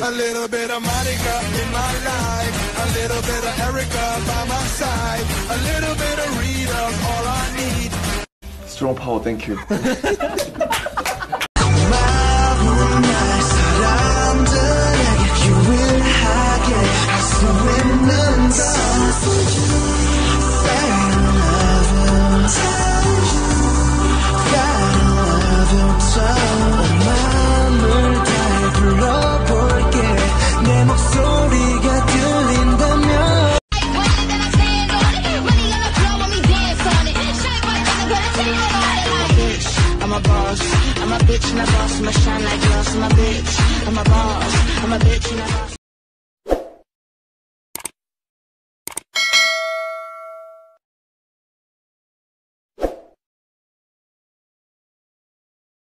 A little bit of Monica in my life, a little bit of Erica by my side, a little bit of Rita, all I need. Strong power, thank you. I'm a boss, I'm a bitch and a boss, I'ma shine like glass, I'm a bitch, I'm a boss, I'm a bitch and a boss.